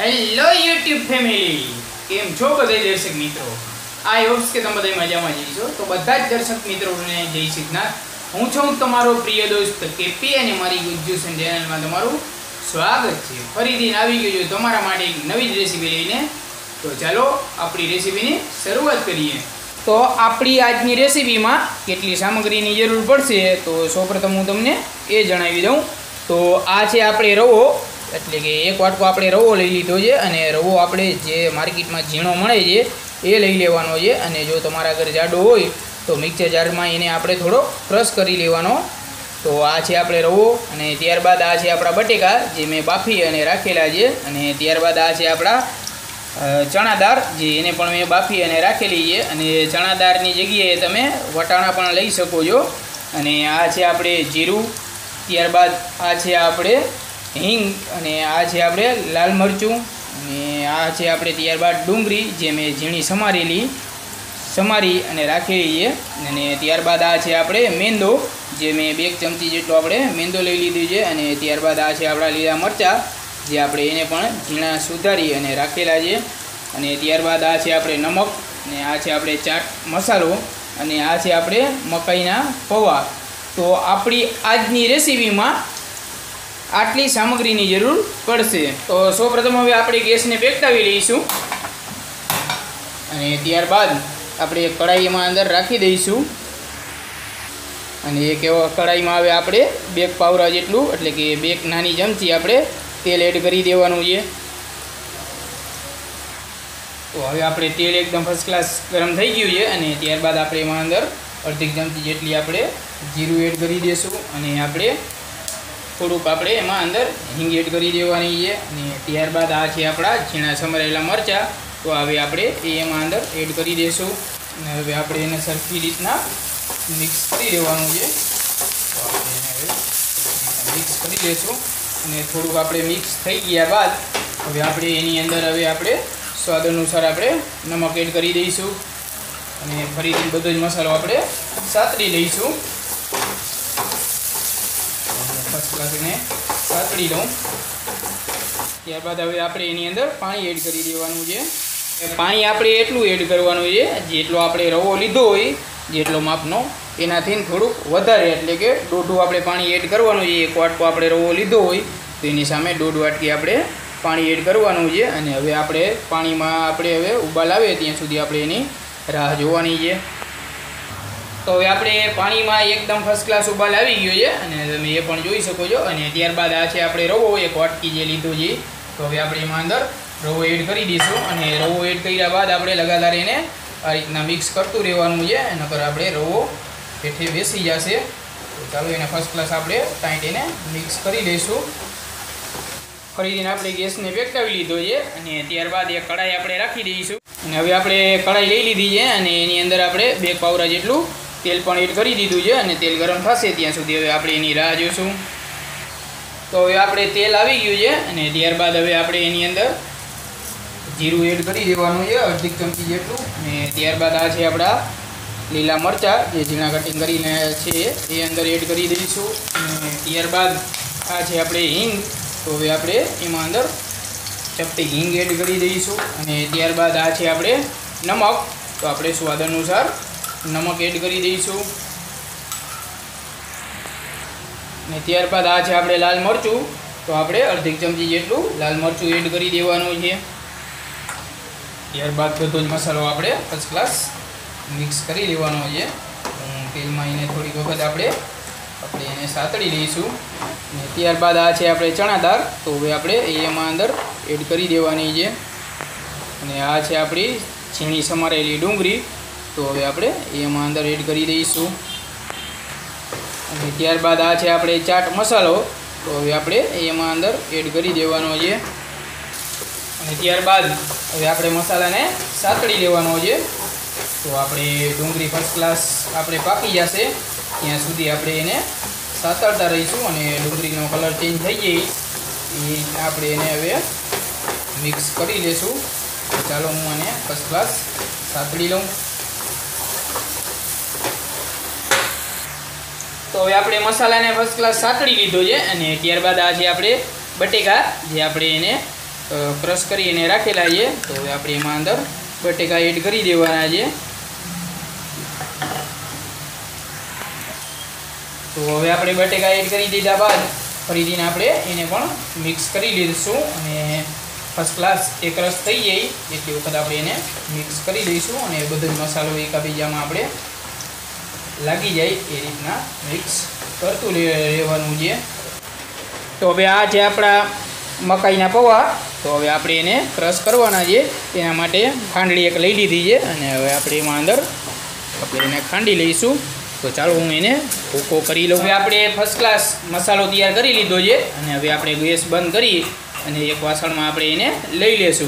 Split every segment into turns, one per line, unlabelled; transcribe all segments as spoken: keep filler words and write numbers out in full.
Hello YouTube family, કેમ છો બધા દર્શક મિત્રો? આઈ હોપ્સ કે તમે બધા મજામાં જઈશો. તો બધા જ દર્શક મિત્રોને જય સિદ્ધનાથ. હું છું તમારો પ્રિય દોસ્ત કેપી અને મારી એજ્યુકેશન ચેનલમાં તમારું સ્વાગત છે. ફરીથી આવી ગયો છું તમારા માટે એક નવી જ રેસીપી લઈને. તો ચાલો આપણી રેસીપીની શરૂઆત કરીએ. તો આપણી આજની રેસીપીમાં કેટલી સામગ્રીની જરૂર પડશે તો સૌપ્રથમ હું તમને એ જણાવી દઉં. તો આ છે આપણે રવો, એટલે કે એક વાટકો આપણે રવો લઈ લીધો છે. અને રવો આપણે જે માર્કેટમાં ઝીણો મળે છે એ લઈ લેવાનો છે. અને જો તમારા ઘરે જાડો હોય તો મિક્સર જારમાં એને આપણે થોડો ક્રશ કરી લેવાનો. તો આ છે આપણે રવો. અને ત્યારબાદ આ છે આપણા બટેકા જે મેં બાફી અને રાખેલા છે. અને ત્યારબાદ આ છે આપણા ચણા દાળ, જે એને પણ મેં બાફી અને રાખેલી છે. અને ચણા દાળની જગ્યાએ તમે વટાણા પણ લઈ શકો છો. અને આ છે આપણે જીરું, ત્યારબાદ આ છે આપણે હિંગ, અને આ છે આપણે લાલ મરચું, અને આ છે આપણે ત્યારબાદ ડુંગળી જે મેં ઝીણી સમારેલી સમારી અને રાખેલી છે. અને ત્યારબાદ આ છે આપણે મેંદો, જે મેં બે ચમચી જેટલો આપણે મેંદો લઈ લીધું છે. અને ત્યારબાદ આ છે આપણા લીલા મરચાં, જે આપણે એને પણ ઝીણા સુધારી અને રાખેલા છે. અને ત્યારબાદ આ છે આપણે નમક, અને આ છે આપણે ચાટ મસાલો, અને આ છે આપણે મકાઈના પૌવા. તો આપણી આજની રેસીપીમાં આટલી સામગ્રીની જરૂર પડશે. તો સૌપ્રથમ હવે આપણે ગેસને પેકટાવી લઈશું. અને ત્યારબાદ આપણે કઢાઈમાં અંદર રાખી દઈશું. અને એક એવા કઢાઈમાં હવે આપણે બે પાવરા જેટલું, એટલે કે બે નાની ચમચી આપણે તેલ એડ કરી દેવાનું છે. તો હવે આપણે તેલ એકદમ ફર્સ્ટ ક્લાસ ગરમ થઈ ગયું છે. અને ત્યારબાદ આપણે એમાં અંદર અડધી ચમચી જેટલી આપણે જીરું એડ કરી દઈશું. અને આપણે થોડુંક આપણે એમાં અંદર હિંગ એડ કરી દેવાની છે. અને ત્યારબાદ આ છે આપણા ઝીણા સમારેલા મરચાં. તો હવે આપણે એ એમાં અંદર એડ કરી દઈશું. અને હવે આપણે એને સરખી રીતના મિક્સ કરી દેવાનું છે. તો આપણે એને હવે મિક્સ કરી દઈશું. અને થોડુંક આપણે મિક્સ થઈ ગયા બાદ હવે આપણે એની અંદર હવે આપણે સ્વાદ અનુસાર આપણે નમક એડ કરી દઈશું. અને ફરીથી બધો જ મસાલો આપણે સાતળી લઈશું. ફર્સ્ટ ક્લાસ એને સાતળી લઉં. ત્યારબાદ હવે આપણે એની અંદર પાણી એડ કરી દેવાનું છે. પાણી આપણે એટલું એડ કરવાનું છે જેટલો આપણે રવો લીધો હોય, જેટલો માપનો, એનાથી થોડુંક વધારે, એટલે કે દોઢું આપણે પાણી એડ કરવાનું છે. એક વાટકો આપણે રવો લીધો હોય તો એની સામે દોઢ વાટકી આપણે પાણી એડ કરવાનું છે. અને હવે આપણે પાણીમાં આપણે હવે ઉબાલ આવે ત્યાં સુધી આપણે એની રાહ જોવાની છે. તો હવે આપણે પાણીમાં એકદમ ફર્સ્ટ ક્લાસ ઉબાલ આવી ગયો છે, અને તમે એ પણ જોઈ શકો છો. અને ત્યારબાદ આ છે આપણે રવો એક વાટકી જે લીધો છે. તો હવે આપણે એમાં અંદર રવો એડ કરી દઈશું. અને રવો એડ કર્યા બાદ આપણે લગાતાર એને આ રીતના મિક્સ કરતું રહેવાનું છે. નકર આપણે રવો હેઠે બેસી જશે. તો ચાલો એને ફર્સ્ટ ક્લાસ આપણે ટાઈટ એને મિક્સ કરી લઈશું. ફરીથી આપણે ગેસને પેકટાવી લીધો છે. અને ત્યારબાદ એક કઢાઈ આપણે રાખી દઈશું. અને હવે આપણે કઢાઈ લઈ લીધી છે. અને એની અંદર આપણે બે પાવરા જેટલું તેલ પણ એડ કરી દીધું છે. અને તેલ ગરમ થશે ત્યાં સુધી હવે આપણે એની રાહ જોઈશું. તો હવે આપણે તેલ આવી ગયું છે. અને ત્યારબાદ હવે આપણે એની અંદર જીરું એડ કરી દેવાનું છે, અડધી ચમચી જેટલું. અને ત્યારબાદ આ છે આપણા લીલા મરચાં જે ઝીણા કટિંગ કરીને છે એ અંદર એડ કરી દઈશું. અને ત્યારબાદ આ છે આપણે હિંગ. તો હવે આપણે એમાં અંદર ચપટી હિંગ એડ કરી દઈશું. અને ત્યારબાદ આ છે આપણે નમક. તો આપણે સ્વાદ અનુસાર નમક એડ કરી દઈશું. અને ત્યારબાદ આ છે આપણે લાલ મરચું. તો આપણે અડધી ચમચી જેટલું લાલ મરચું એડ કરી દેવાનું છે. ત્યારબાદ બધો જ મસાલો આપણે ફર્સ્ટ ક્લાસ મિક્સ કરી લેવાનો છે. તેલમાં એને થોડીક વખત આપણે આપણે એને સાતળી લઈશું. અને ત્યારબાદ આ છે આપણે ચણા દાળ. તો હવે આપણે એમાં અંદર એડ કરી દેવાની છે. અને આ છે આપણી ઝીણી સમારેલી ડુંગળી. તો હવે આપણે એમાં અંદર એડ કરી દઈશું. અને ત્યારબાદ આ છે આપણે ચાટ મસાલો. તો હવે આપણે એમાં અંદર એડ કરી દેવાનો છે. અને ત્યારબાદ હવે આપણે મસાલાને સાતળી લેવાનો છે. તો આપણે ડુંગળી ફર્સ્ટ ક્લાસ આપણે પાકી જશે ત્યાં સુધી આપણે એને સાતળતા રહીશું. અને ડુંગળીનો કલર ચેન્જ થઈ જાય એ આપણે એને હવે મિક્સ કરી લઈશું. તો ચાલો હું આને ફર્સ્ટ ક્લાસ સાતળી લઉં. તો હવે આપણે મસાલાને ફર્સ્ટ ક્લાસ સાતળી લીધો છે. અને ત્યારબાદ આ છે આપણે બટેકા, જે આપણે એને ક્રશ કરીને રાખેલા છે. તો હવે આપણે એમાં અંદર બટેકા એડ કરી દેવાના છે. તો હવે આપણે બટેકા એડ કરી દીધા બાદ ફરીથી આપણે એને પણ મિક્સ કરી લઈશું અને ફર્સ્ટ ક્લાસ એક રસ થઈ જાય એટલી વખત આપણે એને મિક્સ કરી દઈશું અને બધો જ મસાલો એકાબીજામાં આપણે લાગી જાય એ રીતના મિક્સ કરતું રહેવાનું છે. તો હવે આ છે આપણા મકાઈના પૌવા. તો હવે આપણે એને ક્રશ કરવાના છે. તેના માટે ખાંડળી એક લઈ લીધી છે અને હવે આપણે એમાં અંદર આપણે એને ખાંડી લઈશું. તો ચાલો હું એને ભૂકો કરી લઉં. હવે આપણે ફર્સ્ટ ક્લાસ મસાલો તૈયાર કરી લીધો છે અને હવે આપણે ગેસ બંધ કરી અને એક વાસણમાં આપણે એને લઈ લેશું.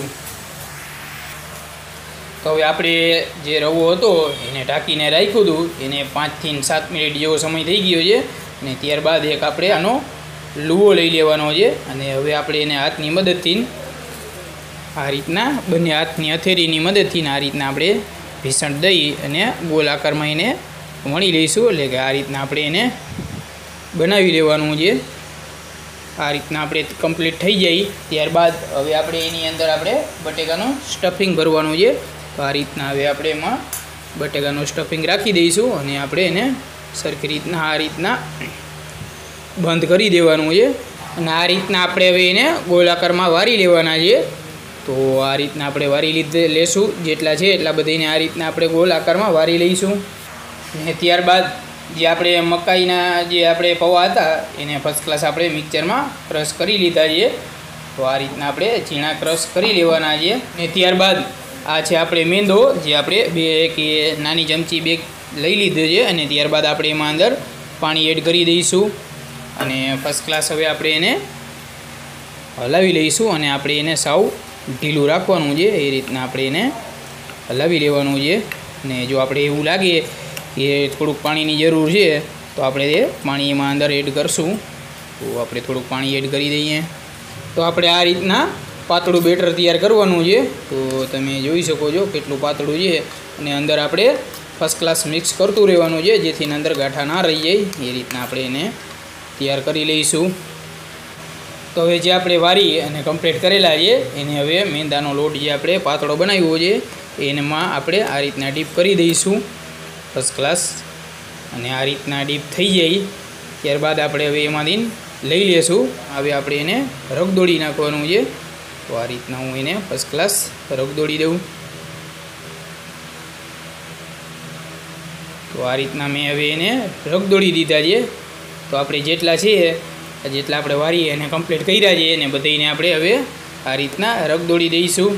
તો હવે આપણે જે રવો હતો એને ઢાંકીને રાખ્યું હતું એને પાંચથી સાત મિનિટ જેવો સમય થઈ ગયો છે અને ત્યારબાદ એક આપણે આનો લુવો લઈ લેવાનો છે અને હવે આપણે એને હાથની મદદથી આ રીતના બંને હાથની હથેળીની મદદથી આ રીતના આપણે ભીસણ દઈ અને ગોળ આકારમાં એને વણી લઈશું. એટલે કે આ રીતના આપણે એને બનાવી લેવાનું છે. આ રીતના આપણે કમ્પ્લીટ થઈ જાય ત્યારબાદ હવે આપણે એની અંદર આપણે બટેકાનું સ્ટફિંગ ભરવાનું છે. તો આ રીતના હવે આપણે એમાં બટેકાનું સ્ટફિંગ રાખી દઈશું અને આપણે એને સરખી રીતના આ રીતના બંધ કરી દેવાનું છે અને આ રીતના આપણે હવે એને ગોળાકારમાં વારી લેવાના છે. તો આ રીતના આપણે વારી લીધે લેશું જેટલા છે એટલા બધાને આ રીતના આપણે ગોળાકારમાં વારી લઈશું. અને ત્યારબાદ જે આપણે મકાઈના જે આપણે પૌવા હતા એને ફર્સ્ટ ક્લાસ આપણે મિક્સરમાં ક્રશ કરી લીધા છે. તો આ રીતના આપણે ઝીણા ક્રશ કરી લેવાના છે. અને ત્યારબાદ આ છે આપણે મેંદો જે આપણે બે કે નાની ચમચી બે લઈ લીધો છે અને ત્યારબાદ આપણે એમાં અંદર પાણી એડ કરી દઈશું અને ફર્સ્ટ ક્લાસ હવે આપણે એને હલાવી લઈશું અને આપણે એને સાવ ઢીલું રાખવાનું છે. એ રીતના આપણે એને હલાવી લેવાનું છે. અને જો આપણે એવું લાગે કે થોડુંક પાણીની જરૂર છે તો આપણે એ પાણી એમાં અંદર એડ કરશું. તો આપણે થોડુંક પાણી એડ કરી દઈએ. તો આપણે આ રીતના પાતળું બેટર તૈયાર કરવાનું છે. તો તમે જોઈ શકો છો કેટલું પાતળું છે અને અંદર આપણે ફર્સ્ટ ક્લાસ મિક્સ કરતું રહેવાનું છે જેથી અંદર ગાંઠા ના રહી જાય. એ રીતના આપણે એને તૈયાર કરી લઈશું. તો હવે જે આપણે વારી અને કમ્પ્લીટ કરેલા છે એને હવે મેંદાનો લોટ જે આપણે પાતળો બનાવ્યો છે એમાં આપણે આ રીતના ડીપ કરી દઈશું ફર્સ્ટ ક્લાસ. અને આ રીતના ડીપ થઈ જાય ત્યારબાદ આપણે હવે એમાંથી લઈ લેશું. હવે આપણે એને રગદોળી નાખવાનું છે. તો આ રીતના હું એને ફર્સ્ટ ક્લાસ રગદોળી દઉં. તો આ રીતના મેં હવે એને રગદોળી દીધા છે. તો આપણે જેટલા છે જેટલા આપણે વારીએ એને કમ્પ્લીટ કર્યા છે અને બધાને આપણે હવે આ રીતના રગદોળી દઈશું.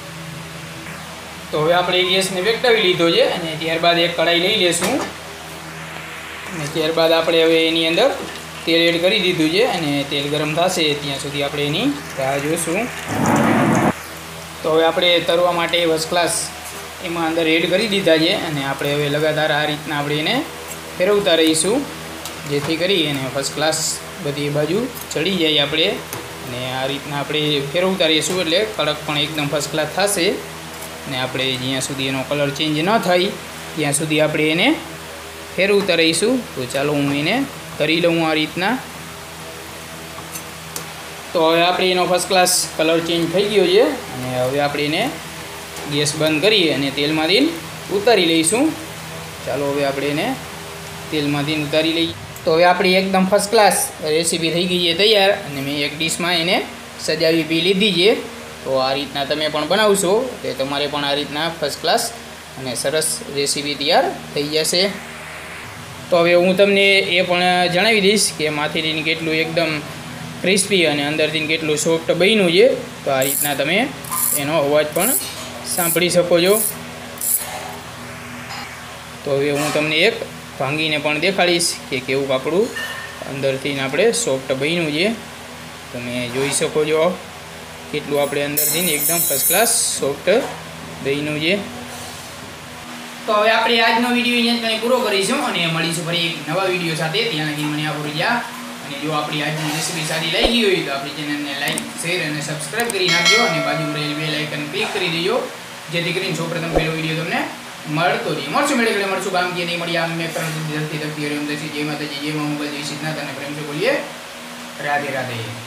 તો હવે આપણે ગેસને વેકટાવી લીધો છે અને ત્યારબાદ એક કઢાઈ લઈ લેશું અને ત્યારબાદ આપણે હવે એની અંદર તેલ એડ કરી દીધું છે અને તેલ ગરમ થશે ત્યાં સુધી આપણે એની રાહ જોઈશું. તો હવે આપણે તરવા માટે ફર્સ્ટ ક્લાસ એમાં અંદર એડ કરી દીધા છે અને આપણે હવે લગાતાર આ રીતના આપણે એને ફેરવતા રહીશું જેથી કરી અને ફર્સ્ટ ક્લાસ બધી બાજુ ચડી જાય આપણે. અને આ રીતના આપણે ફેરવતા રહીશું એટલે કડક પણ એકદમ ફર્સ્ટ ક્લાસ થશે. અને આપણે જ્યાં સુધી એનો કલર ચેન્જ ન થાય ત્યાં સુધી આપણે એને ફેરવતા રહીશું. તો ચાલો હું એને કરી લઉં આ રીતના. તો હવે આપણે એનો ફર્સ્ટ ક્લાસ કલર ચેન્જ થઈ ગયો છે અને હવે આપણે એને ગેસ બંધ કરી અને તેલમાંથી ઉતારી લઈશું. ચાલો હવે આપણે એને તેલમાંથી ઉતારી લઈએ. તો હવે આપણી એકદમ ફર્સ્ટ ક્લાસ રેસીપી થઈ ગઈ છે તૈયાર અને મેં એક ડીશમાં એને સજાવી પી લીધી છે. તો આ રીતના તમે પણ બનાવશો તો તમારે પણ આ રીતના ફર્સ્ટ ક્લાસ અને સરસ રેસીપી તૈયાર થઈ જશે. તો હવે હું તમને એ પણ જણાવી દઈશ કે માથેથી કેટલું એકદમ ક્રિસ્પી અને અંદરથી કેટલું સોફ્ટ બન્યું છે. તો આ રીતના તમે એનો અવાજ પણ સાંભળી શકો છો. તો હવે હું તમને એક ભાંગીને પણ દેખાડીશ કે કેવું આપણું અંદરથી આપણે સોફ્ટ બન્યું છે. તમે જોઈ શકો છો કેટલું આપણે અંદરથી એકદમ ફર્સ્ટ ક્લાસ સોફ્ટ બન્યું છે. તો હવે આપણે આજનો વિડીયો અહીંયા પૂરો કરીશું અને મળીશું ફરી એક નવા વિડીયો સાથે. ત્યાં લગી મને આ રજા. અને જો આપણી આજની રેસીપી સારી લાગી હોય તો આપણી ચેનલને લાઈક શેર અને સબસ્ક્રાઈબ કરી નાખજો અને બાજુમાં રહેલ બેલ આઇકન ક્લિક કરી દેજો જેથી કરીને સૌપ્રથમ પહેલો વિડીયો તમને મળતો રહે. મળશું મેળે ગળે મળશું કામ કે નહીં મળી આમ મેં કરમ ધરતી ધરતી હરિમ દસી જય માતાજી જય મા મોગલ જય સિદ્ધનાથ અને પ્રેમ से बोलिए राधे राधे.